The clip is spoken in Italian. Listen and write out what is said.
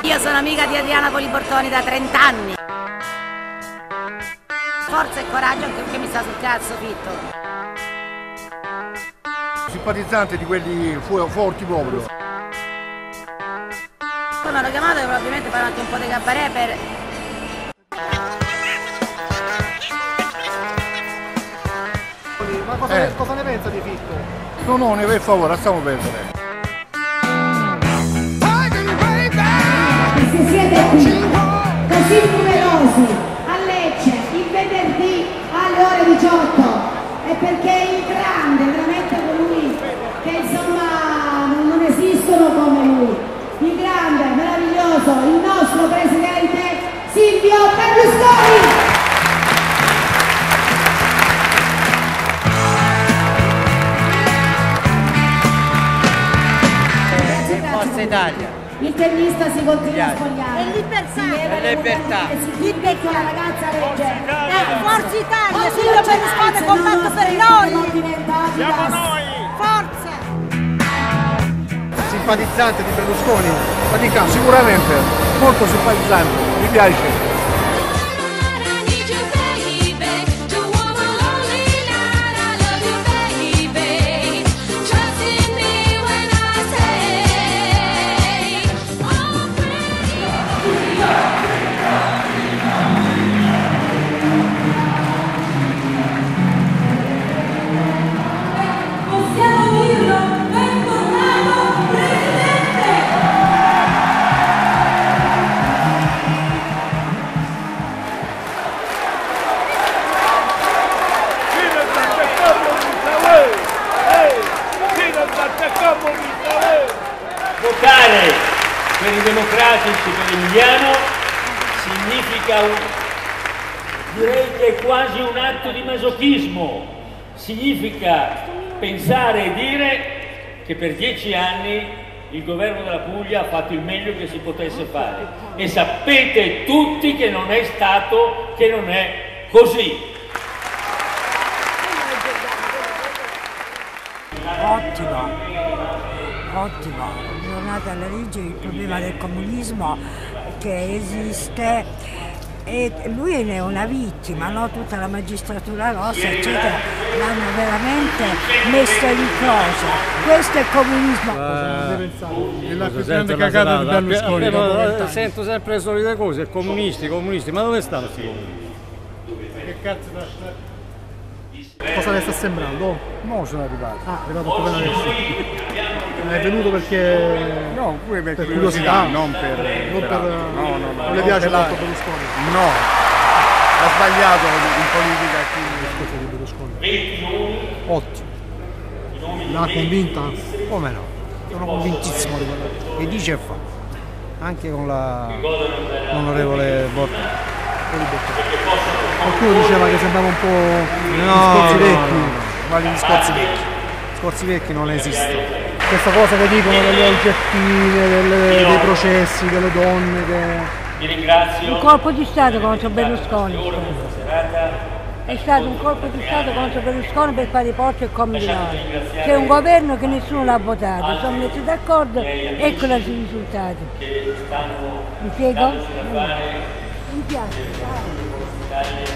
Io sono amica di Adriana Polibortoni da 30 anni. Forza e coraggio anche perché mi sta sul cazzo Fitto. Simpatizzante di quelli forti proprio. Poi mi hanno chiamato e probabilmente fanno anche un po' di cabaret per... Ma cosa ne pensa di Fitto? No, ne per favore, lasciamo perdere. Se siete qui così numerosi a Lecce il venerdì alle ore 18 è perché il grande, veramente colui che insomma non esistono come lui, il grande, meraviglioso, il nostro presidente Silvio Berlusconi! Forza Italia. Il tennista si continua a spogliare. E libertà. Libertà. Libertà, la ragazza legge. Forza Italia, Silvio Berlusconi combatto per noi. Siamo noi! Forza! Simpatizzante di Berlusconi? Ma dica, sicuramente, molto simpatizzante, mi piace. Votare per i democratici, per Emiliano, significa direi che è quasi un atto di masochismo. Significa pensare e dire che per 10 anni il governo della Puglia ha fatto il meglio che si potesse fare. E sapete tutti che non è stato, che non è così. Ottimo, giornata alla legge il problema del comunismo che esiste e lui è una vittima, no? Tutta la magistratura rossa eccetera l'hanno veramente messo in croce. Questo è comunismo. È la più grande cagata di Berlusconi. Sento sempre le solite cose, comunisti, ma dove stanno questi comunisti? Che cazzo cosa le sta sembrando? No, sono arrivato. Ah, è arrivato appena adesso. È venuto perché... No, pure per curiosità, non per... non le piace molto Berlusconi? No, ha sbagliato in politica quindi... di Berlusconi. Ottimo. L'ha convinta? Come no? Sono convintissimo di quello che dice e fa. Anche con l'onorevole Bortone. Qualcuno diceva che sembrava un po' discorsi vecchi. Quali discorsi vecchi? Discorsi vecchi non esistono. Questa cosa che dicono delle oggettine, dei processi, delle donne che... Vi ringrazio. Un colpo di Stato contro Berlusconi. È stato un colpo di Stato contro Berlusconi per fare i porti e come di noi. C'è un governo che nessuno l'ha votato, sono messi d'accordo, ecco i risultati. Mi spiego? Mi piace.